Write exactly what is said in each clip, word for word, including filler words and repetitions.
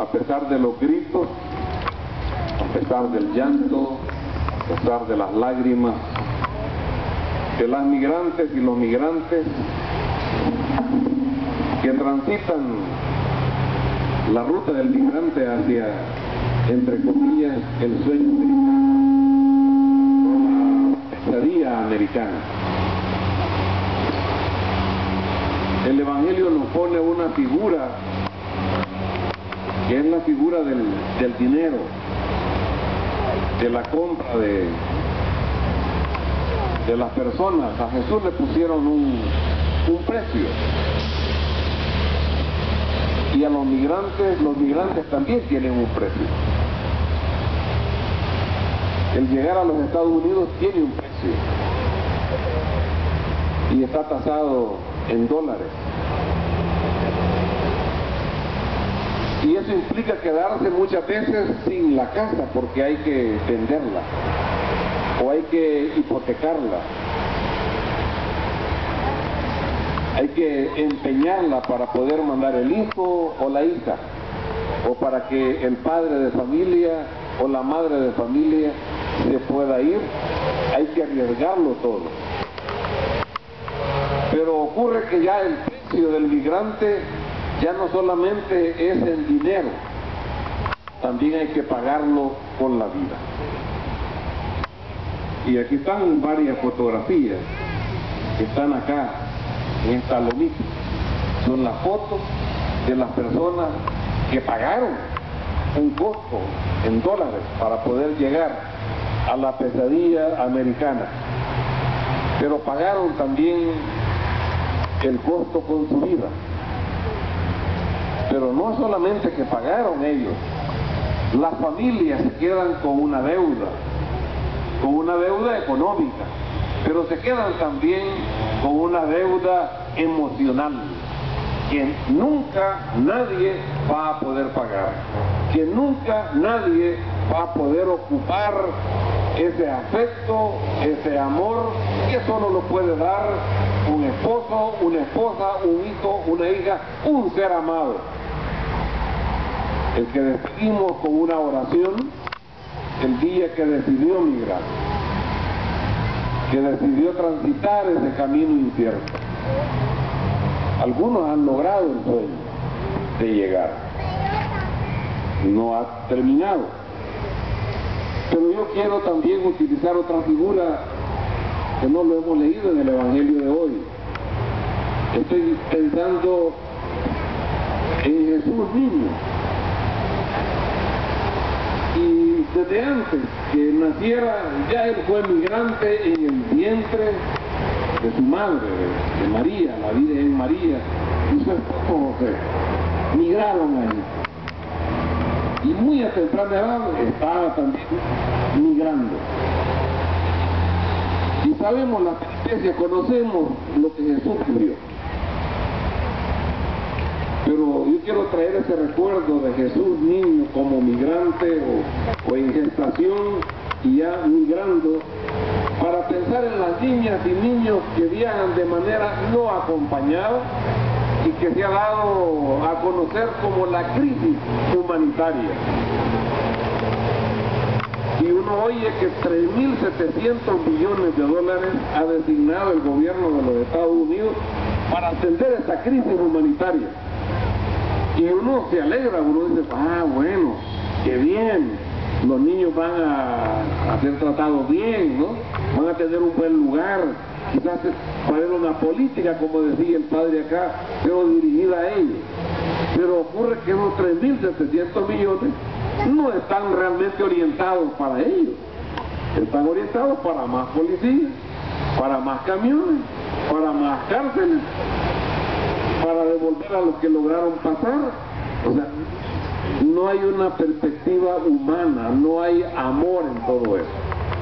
a pesar de los gritos, a pesar del llanto, a pesar de las lágrimas, de las migrantes y los migrantes que transitan la ruta del migrante hacia, entre comillas, el sueño americano, la estadía americana. El Evangelio nos pone una figura que es la figura del, del dinero, de la compra de, de las personas. A Jesús le pusieron un, un precio. Y a los migrantes, los migrantes también tienen un precio. El llegar a los Estados Unidos tiene un precio. Y está tasado en dólares. Y eso implica quedarse muchas veces sin la casa porque hay que venderla o hay que hipotecarla, hay que empeñarla para poder mandar el hijo o la hija, o para que el padre de familia o la madre de familia se pueda ir. Hay que arriesgarlo todo. Pero ocurre que ya el precio del migrante ya no solamente es en dinero, también hay que pagarlo con la vida. Y aquí están varias fotografías que están acá en esta lomita. Son las fotos de las personas que pagaron un costo en dólares para poder llegar a la pesadilla americana. Pero pagaron también el costo con su vida. Pero no solamente que pagaron ellos, las familias se quedan con una deuda, con una deuda económica, pero se quedan también con una deuda emocional, que nunca nadie va a poder pagar, que nunca nadie va a poder ocupar ese afecto, ese amor, que solo lo puede dar un esposo, una esposa, un hijo, una hija, un ser amado. El que despedimos con una oración el día que decidió migrar, que decidió transitar ese camino incierto. Algunos han logrado el sueño de llegar, no ha terminado. Pero yo quiero también utilizar otra figura que no lo hemos leído en el Evangelio de hoy. Estoy pensando en Jesús niño. Y desde antes que naciera, ya él fue migrante en el vientre de su madre, de, de María, la Virgen María, y su esposo José. Migraron ahí. Y muy a temprana edad estaba también migrando. Y sabemos la tristeza, conocemos lo que Jesús vivió. Pero yo quiero traer ese recuerdo de Jesús niño como migrante o, o en gestación y ya migrando, para pensar en las niñas y niños que viajan de manera no acompañada y que se ha dado a conocer como la crisis humanitaria. Y uno oye que tres mil setecientos millones de dólares ha designado el gobierno de los Estados Unidos para atender esta crisis humanitaria. Y uno se alegra, uno dice, ah, bueno, qué bien, los niños van a, a ser tratados bien, ¿no? Van a tener un buen lugar, quizás para una política, como decía el padre acá, pero dirigida a ellos. Pero ocurre que esos tres mil setecientos millones no están realmente orientados para ellos. Están orientados para más policías, para más camiones, para más cárceles, para devolver a los que lograron pasar. O sea, no hay una perspectiva humana, no hay amor en todo eso.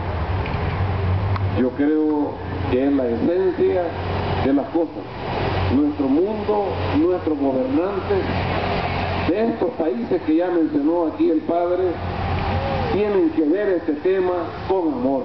Yo creo que es la esencia de las cosas. Nuestro mundo, nuestros gobernantes de estos países que ya mencionó aquí el padre, tienen que ver este tema con amor.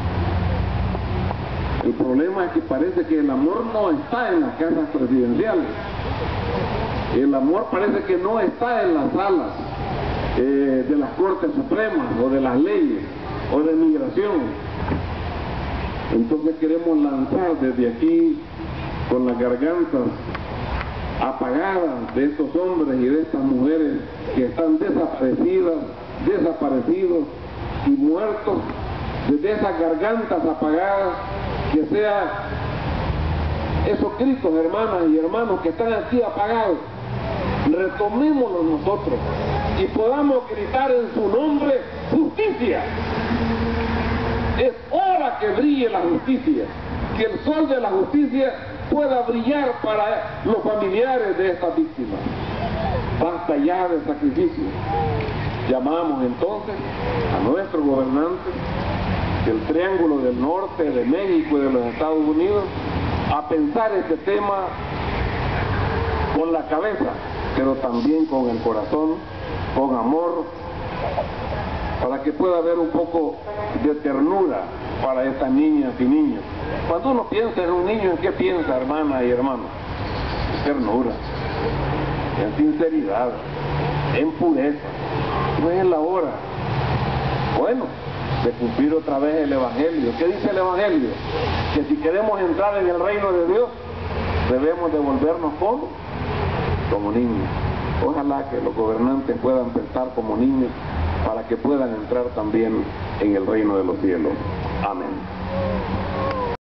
El problema es que parece que el amor no está en las casas presidenciales. El amor parece que no está en las salas eh, de las Cortes Supremas o de las leyes o de migración. Entonces queremos lanzar desde aquí, con las gargantas apagadas de estos hombres y de estas mujeres que están desaparecidas, desaparecidos y muertos, desde esas gargantas apagadas, que sea esos gritos, hermanas y hermanos, que están aquí apagados, retomémoslos nosotros y podamos gritar en su nombre: justicia. Es hora que brille la justicia, que el sol de la justicia pueda brillar para los familiares de estas víctimas. Basta ya de sacrificio. Llamamos entonces a nuestros gobernantes del Triángulo del Norte, de México y de los Estados Unidos a pensar este tema con la cabeza, pero también con el corazón, con amor, para que pueda haber un poco de ternura para estas niñas y niños. Cuando uno piensa en un niño, ¿en qué piensa, hermana y hermano? En ternura, en sinceridad, en pureza. No es la hora, bueno, de cumplir otra vez el Evangelio. ¿Qué dice el Evangelio? Que si queremos entrar en el reino de Dios, debemos devolvernos como, como niños. Ojalá que los gobernantes puedan pensar como niños para que puedan entrar también en el reino de los cielos. Amén.